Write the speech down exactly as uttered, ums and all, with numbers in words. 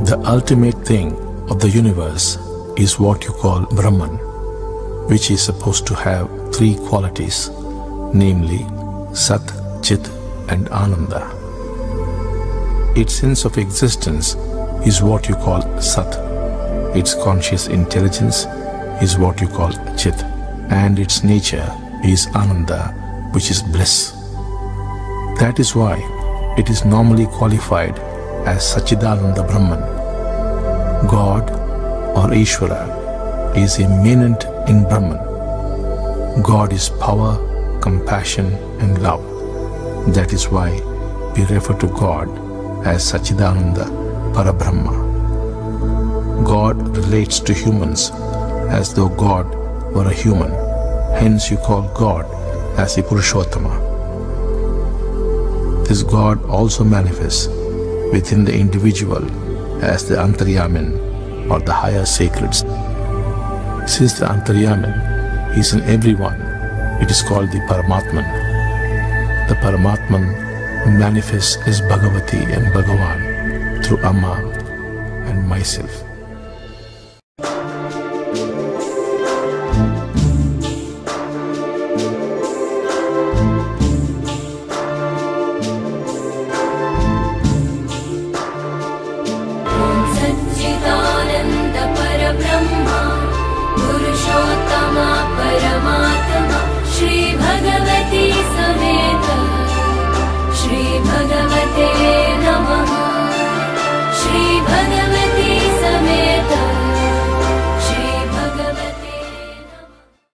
The ultimate thing of the universe is what you call Brahman, which is supposed to have three qualities, namely Sat, Chit and Ananda. Its sense of existence is what you call Sat, its conscious intelligence is what you call Chit, and its nature is Ananda, which is bliss. That is why it is normally qualified as Sacchidananda Brahman. God or Ishvara is immanent in Brahman. God is power, compassion and love. That is why we refer to God as Sacchidananda Parabrahma. God relates to humans as though God were a human. Hence you call God as the Purushottama. This God also manifests within the individual as the Antaryamin or the higher sacreds. Since the Antaryamin is in everyone, it is called the Paramatman. The Paramatman manifests as Bhagavathi and Bhagavan through Amma and myself.